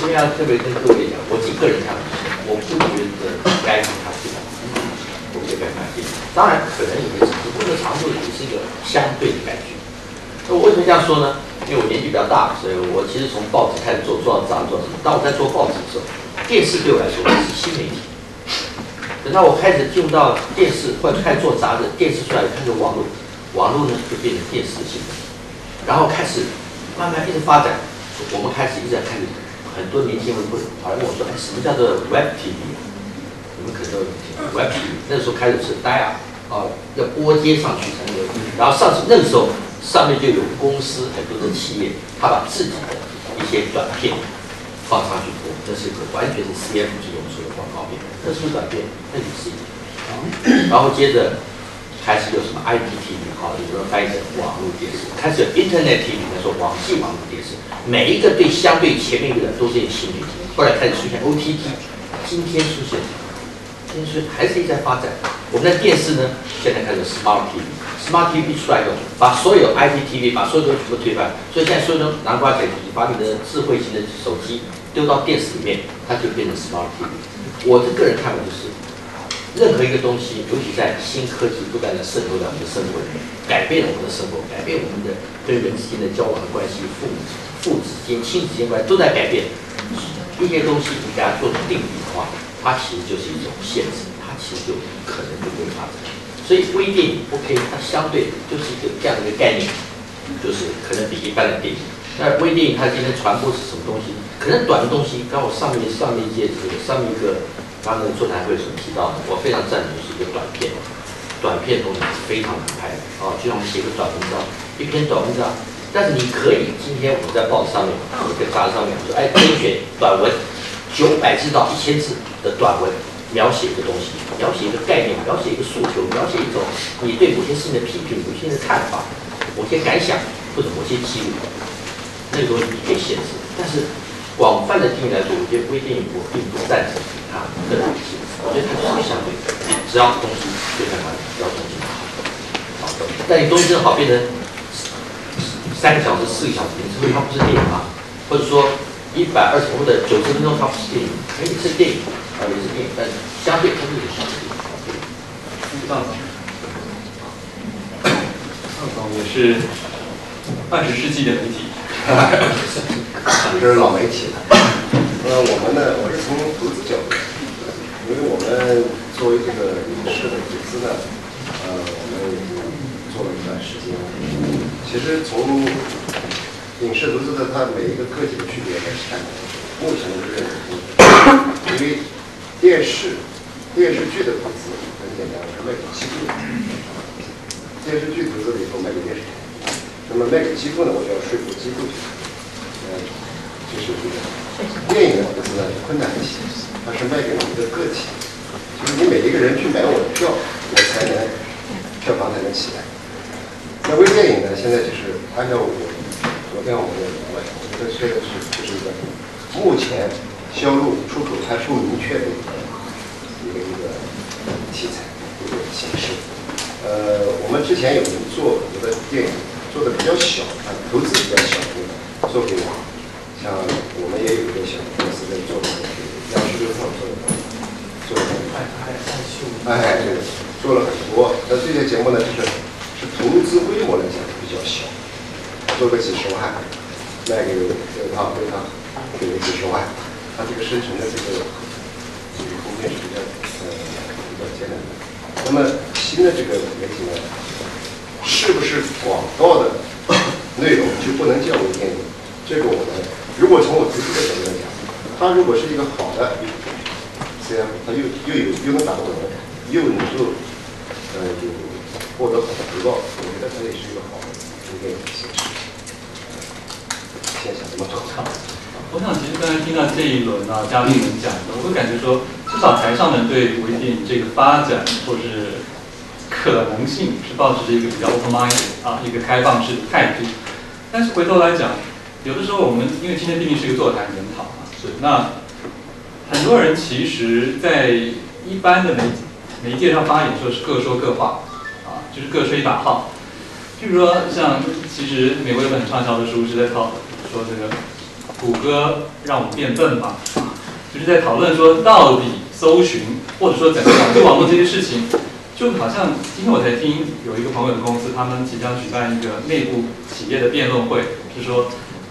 这边要特别跟各位讲，我自己个人看法是，我不觉得该给它定，我不觉得该给它定。当然，可能有些长度，不能长度也是一个相对的感觉。那我为什么这样说呢？因为我年纪比较大，所以我其实从报纸开始做到杂志，做什么？当我在做报纸的时候，电视对我来说是新媒体。等到我开始进入到电视，或者开始做杂志，电视出来开始网络，网络呢就变成电视的新媒体，然后开始慢慢一直发展。我们开始一直在看很多年轻人会好像问我说：“哎，什么叫做 Web TV？” 你们可能都有听 Web TV。那时候开始是 dial 要拨接上去才能有，然后那个时候上面就有公司很多的企业，他把自己的一些短片放上去播，这是一个完全是 CF 这种所谓的广告片，那是不是短片？那也是一个。然后接着开始有什么 IPTV 有人翻译成网络电视，开始有 Internet TV， 那时候网际网络电视，每一个相对前面一个都是新媒体，后来开始出现 OTT， 今天出现还是一直在发展。我们的电视呢，现在开始 Smart TV，Smart TV 出来以后，把所有 IPTV 把所有东西全部推翻，所以现在所有的南瓜仔把你的智慧型的手机丢到电视里面，它就变成 Smart TV。我的个人看法就是，任何一个东西，尤其在新科技不断的渗透到我们的生活里面，改变了我们的生活，改变我们的跟人之间的交往的关系，父子间、亲子间关系都在改变。一些东西你给它做定义的话，它其实就是一种限制，它其实就可能就会发展。所以微电影 OK， 它相对就是一个这样的一个概念，就是可能比一般的电影。那微电影它今天传播是什么东西？可能短的东西，刚我上面一届上面一个。刚刚座谈会所提到的，我非常赞同是一个短片，短片通常是非常难拍的就像我们写一个短文章，一篇短文章，但是你可以今天我们在报纸上面，或者杂志上面说，甄选短文900字到1000字的短文，描写一个东西，描写一个概念，描写一个诉求，描写一种你对某些事情的批评、某些的看法、某些感想或者某些记录，那个东西你可以限制，但是广泛的定义来说，我觉得微电影我并不赞成它个人性，我觉得它就是相对，只要东西对在哪里，只要东西好，但你东西真的好变成3个小时、4个小时，你是不是它不是电影吗？或者说120或者90分钟它不是电影，可以是电影也是电影，但相对它是有相对。 上总也是20世纪的媒体。 这是老媒体了。我们呢，我是从投资角度，因为我们作为这个影视的投资呢，我们也做了一段时间。其实从影视投资的它每一个个体的区别来看，目前的认为，因为电视剧的投资很简单，是卖给机构的。电视剧投资了以后卖给电视台。那么卖给机构呢，我就要说服机构去，就是这个电影的投资呢困难一些，它是卖给我们的个体，就是你每一个人去买我的票，我才能票房才能起来。那微电影呢，现在就是按照昨天我们的我觉得这个就是一个目前销路出口还不明确的一个题材一个形式。我们之前有人做很多的电影。做的比较小，投资比较小的做给我，像我们也有一个小公司在做的，央视6套做的，对，做了很多。那这些节目呢，是投资规模来讲比较小，做个几十万，卖给6套给了几十万，它这个生成的这个空间是比较艰难的。那么新的这个媒体呢？是不是广告的内容就不能叫微电影？这个我们如果从我投资的角度来讲，它如果是一个好的CF，它又能打动人，又能够有获得好的回报，我觉得它也是一个好的微电影的形式。先想这么多。 我想，其实刚才听到这一轮嘉宾们讲的，我会感觉说，至少台上人对微电影这个发展或是可能性是抱持着一个比较 open minded 一个开放式的态度。但是回头来讲，有的时候我们因为今天毕竟是一个座谈研讨嘛，是那很多人其实，在一般的媒介上发言的时候是各说各话就是各吹一把号。譬如说，像其实美国有本很畅销的书是在讨论说这个谷歌让我们变笨吗？就是在讨论说到底搜寻或者说整个网络这些事情，就好像今天我才听有一个朋友的公司，他们即将举办一个内部企业的辩论会，是说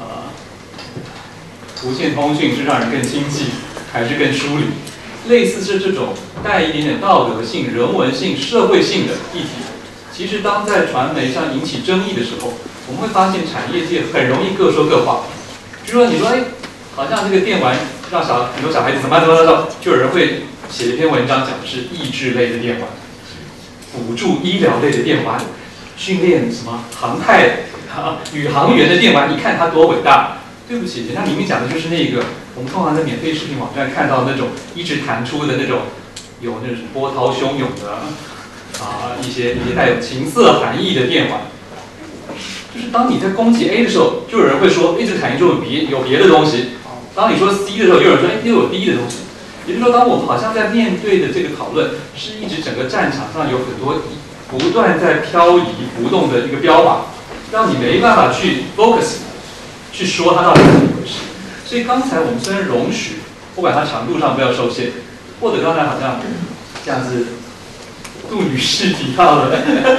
无线通讯是让人更经济还是更疏离？类似是这种带一点点道德性、人文性、社会性的议题，其实当在传媒上引起争议的时候，我们会发现产业界很容易各说各话。比如说，你说，哎，好像这个电玩让很多小孩子怎么办，就有人会写一篇文章讲的是益智类的电玩，辅助医疗类的电玩，训练什么航太宇航员的电玩，一看它多伟大。对不起，人家明明讲的就是那个我们通常在免费视频网站看到那种一直弹出的那种有那种波涛汹涌的一些带有情色含义的电玩。就是当你在攻击 A 的时候，就有人会说，这个产业中有别的东西；当你说 C 的时候，就有人说，又有 D 的东西。也就是说，当我们好像在面对的这个讨论，是一直整个战场上有很多不断在漂移不动的一个标靶，让你没办法去 focus。去说它到底是怎么回事。所以刚才我们虽然容许，不管它长度上不要受限，或者刚才好像这样子，杜女士提到了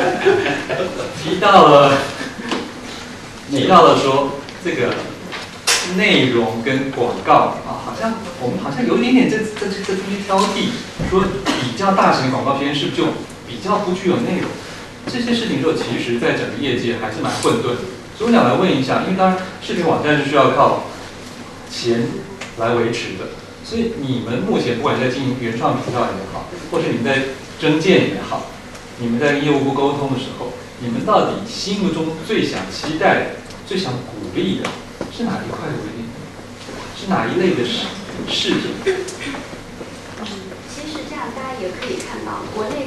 说这个内容跟广告好像我们好像有一点点这中间挑剔，说比较大型的广告片是不是就比较不具有内容？这些事情说其实在整个业界还是蛮混沌的。所以我想来问一下，因为当然视频网站是需要靠钱来维持的，所以你们目前不管在经营原创频道也好，或是你们在征件也好，你们在跟业务部沟通的时候，你们到底心目中最想期待、最想鼓励的是哪一块的微电影？是哪一类的视频？ 其实这样大家也可以看到，国内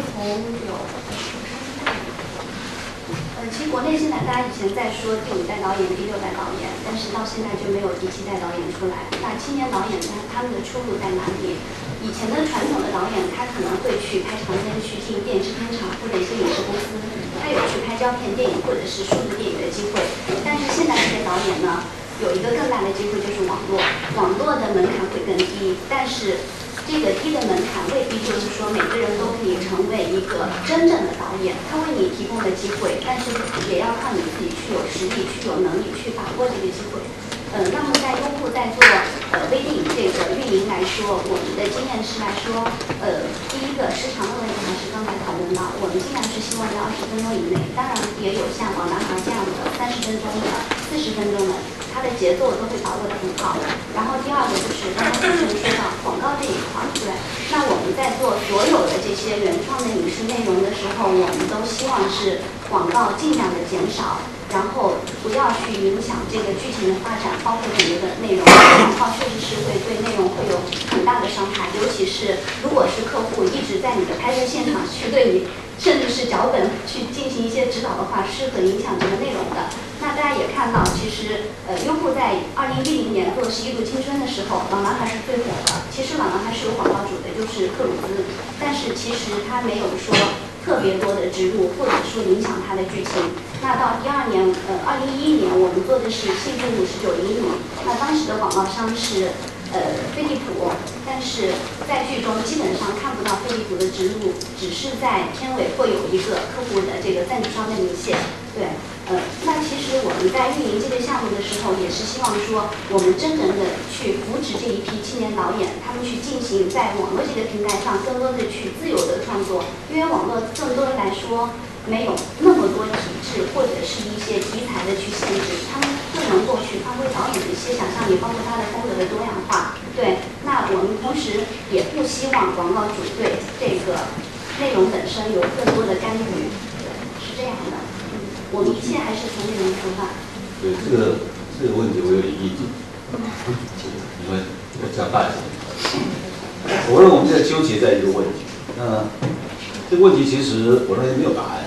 其实国内现在大家以前在说第5代导演、第6代导演，但是到现在就没有第7代导演出来。那青年导演他们的出路在哪里？以前的传统的导演，他可能会去拍长片，去进电视片厂或者一些影视公司，他有去拍胶片电影或者是数字电影的机会。但是现在这些导演呢，有一个更大的机会就是网络，网络的门槛会更低，但是这个低的门槛未必就是说每个人都可以成为一个真正的导演，他为你提供的机会，但是也要靠你自己去有实力、去有能力去把握这个机会。那么在优酷在做微电影这个运营来说，我们的经验是来说，第一个时长的问题还是刚才讨论到，我们尽量是希望在20分钟以内，当然也有像网男孩这样的30分钟的、40分钟的，它的节奏都会把握得很好。然后第二个就是刚刚主持人说到广告这一块，对，那我们在做所有的这些原创的影视内容的时候，我们都希望是广告尽量的减少。然后不要去影响这个剧情的发展，包括整个的内容。广告确实是会对内容会有很大的伤害，尤其是如果是客户一直在你的拍摄现场去对你，甚至是脚本去进行一些指导的话，是很影响这个内容的。那大家也看到，其实优酷在2010年做《11度青春》的时候，老男孩是最火的。其实老男孩是有广告主的，就是克鲁兹，但是其实他没有说特别多的植入，或者说影响它的剧情。那到第2年，2011年，我们做的是幸福59厘米。那当时的广告商是飞利浦，但是在剧中基本上看不到飞利浦的植入，只是在片尾会有一个客户的这个赞助商的明显。对，那其实我们在运营这个项目的时候，也是希望说，我们真正的去扶持这一批青年导演，他们去进行在网络这个平台上更多的去自由的创作，因为网络更多的来说没有那么多体制或者是一些题材的去限制，他们更能够去发挥导演的一些想象力，包括他的风格的多样化。对，那我们同时也不希望广告主对这个内容本身有更多的干预，是这样的。我们一切还是从内容出发。 对这个问题我有点意见，你们讲大一点。我认为我们现在纠结在一个问题，那这个问题其实我认为没有答案。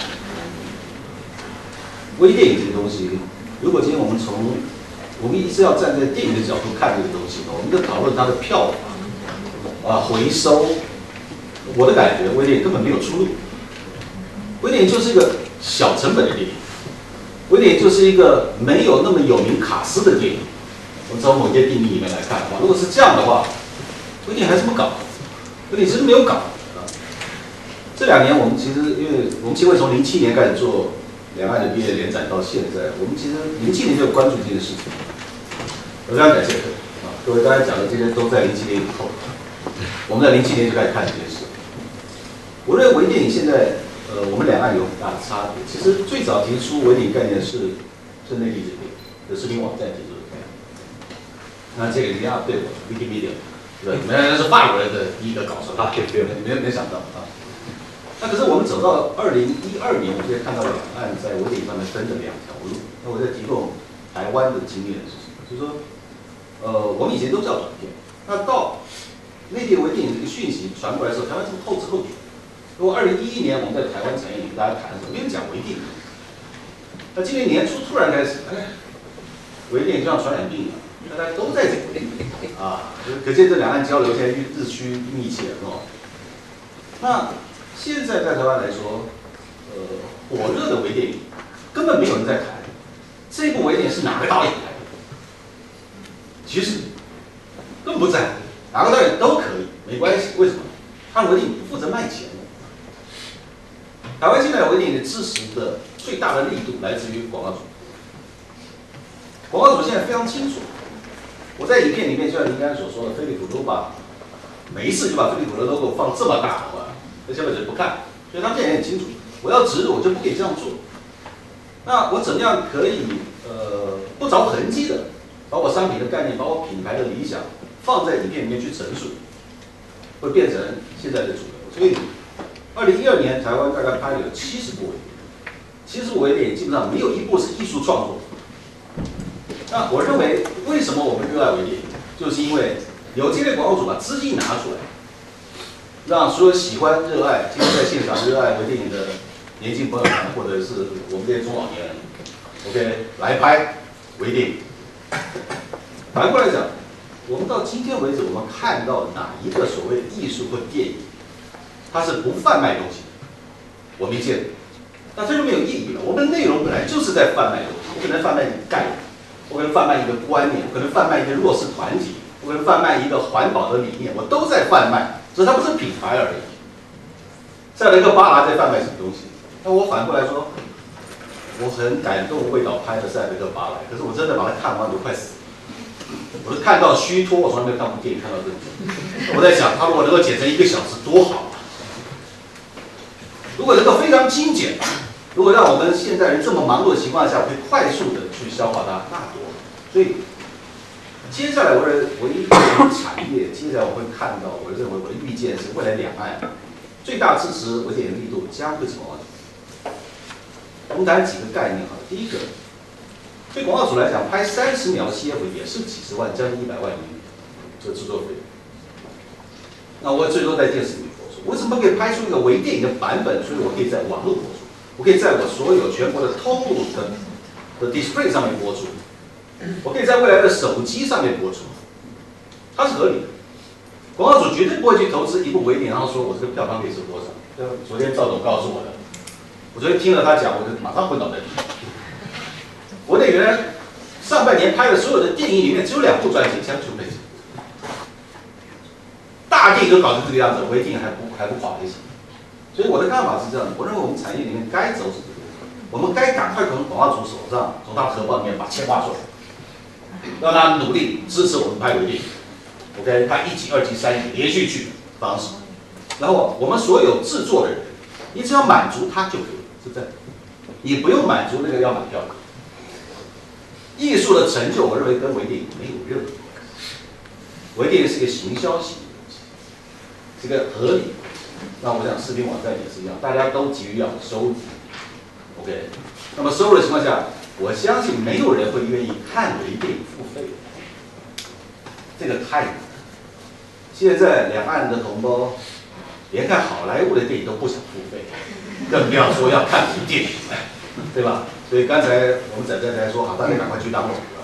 微电影这个东西，如果今天我们一直要站在电影的角度看这个东西，我们在讨论它的票房回收，我的感觉微电影根本没有出路。微电影就是一个小成本的电影。微电影就是一个没有那么有名卡司的电影， 我们从某些定义里面来看的话，如果是这样的话，微电影还这么搞，微电影其实没有搞啊。这2年我们其实，因为我们协会从07年开始做两岸的毕业联展到现在，我们其实07年就关注这件事情。我非常感谢啊，各位刚才讲的这些都在07年以后，我们在07年就开始看这件事。我认为微电影现在，我们两岸有很大的差别。其实最早提出微电影概念是内地这边的视频网站提出的概念。那这个一定要对我 Wikimedia， 对吧？原来是法国人的第一个搞出来，没想到啊。那可是我们走到2012年，我们就看到两岸在微电影上面分了2条路。那我在提供台湾的经验是什么？就是说，我们以前都叫短片，那到内地微电影这个讯息传过来的时候，台湾是后知后觉。如果2011年我们在台湾产业里跟大家谈的时候，没人讲微电影。那今年年初突然开始，微电影就像传染病一样，大家都在讲啊，可见这两岸交流现在日趋密切哦。那现在在台湾来说，火热的微电影根本没有人在谈。这部微电影是哪个导演拍的？其实根本不在乎，哪个导演都可以，没关系。为什么？他的微电影不负责卖钱的。台湾现在微电影的支持的最大的力度来自于广告主。广告主现在非常清楚，我在影片里面就像您刚才所说的，飞利浦都把每一次就把飞利浦的 logo 放这么大的话，那消费者不看，所以他们现在也很清楚，我要植入我就不可以这样做。那我怎么样可以不着痕迹的把我商品的概念，把我品牌的理想放在影片里面去陈述，会变成现在的主流。所以2012年台湾大概拍了有70部微电影，70部微电影基本上没有一部是艺术创作。那我认为为什么我们热爱微电影，就是因为有这类广告主把资金拿出来，让所有喜欢、热爱、今天在现场热爱微电影的年轻朋友们，或者是我们这些中老年人 ，OK 来拍微电影。反过来讲，我们到今天为止，我们看到哪一个所谓的艺术或电影，它是不贩卖东西的，我没见过。那这就没有意义了。我们的内容本来就是在贩卖东西，我可能贩卖一个概念，我可能贩卖一个观念，我可能贩卖一个弱势团体，我可能贩卖一个环保的理念，我都在贩卖，只是它不是品牌而已。赛德克巴莱在贩卖什么东西？那我反过来说，我很感动魏导拍的赛德克巴莱，可是我真的把它看完，我都快死了。我都看到虚脱，我从来没有看过电影看到这种。我在想，他如果能够剪成1个小时，多好啊！如果能够非常精简，如果让我们现在人这么忙碌的情况下，我可以快速的去消化它，那多好。所以，接下来我认为一个产业，接下来我会看到，我认为我的预见是未来两岸最大支持微电影力度将会是广告主。我们谈几个概念哈，第一个。对广告主来讲，拍30秒的 CF 也是几十万，将近100万这个制作费。那我最多在电视里播出，为什么可以拍出一个微电影的版本？所以我可以在网络播出，我可以在我所有全国的通路的 display 上面播出，我可以在未来的手机上面播出，它是合理的。广告主绝对不会去投资一部微电影，然后说我这个票房可以是多少。昨天赵总告诉我的，我昨天听了他讲，我就马上昏倒在地。国内原来上半年拍的所有的电影里面，只有2部赚钱，相处没大电影都搞成这个样子，微电影还不垮一起。所以我的看法是这样的，我认为我们产业里面该走是这个，我们该赶快从广告主手上，从他荷包里面把钱挖出来，让他努力支持我们拍微电影 ，OK， 拍1集、2集、3集连续剧的方式。然后我们所有制作的人，你只要满足他就可以，是这样，你不用满足那个要买票的。艺术的成就，我认为跟微电影没有任何关系。微电影是一个行销型的东西，是一个合理。那我想视频网站也是一样，大家都急于要收入 ，OK。那么收入的情况下，我相信没有人会愿意看微电影付费，这个太难了。现在两岸的同胞连看好莱坞的电影都不想付费，更不要说要看微电影，对吧？所以刚才我们仔仔才说好，大家赶快去当我。